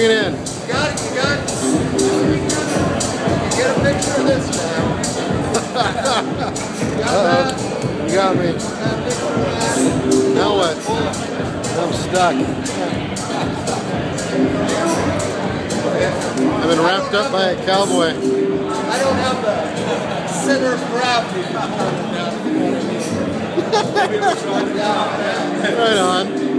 Bring it in. You got it, you got it. You get a picture of this now. You got that? You got me. Now what? I'm stuck. I've been wrapped up by a cowboy. I don't have the center of gravity. Right on.